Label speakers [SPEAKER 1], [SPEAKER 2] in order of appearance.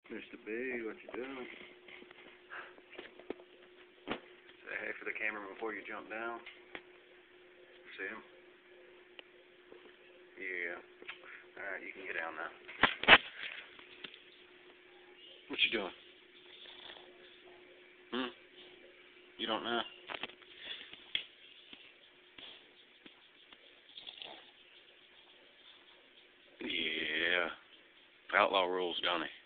[SPEAKER 1] Mr. B, what you doing? Say hey for the camera before you jump down. See him? Yeah. Alright, you can get down now. What you doing? You don't know? Yeah. Outlaw rules, don't he?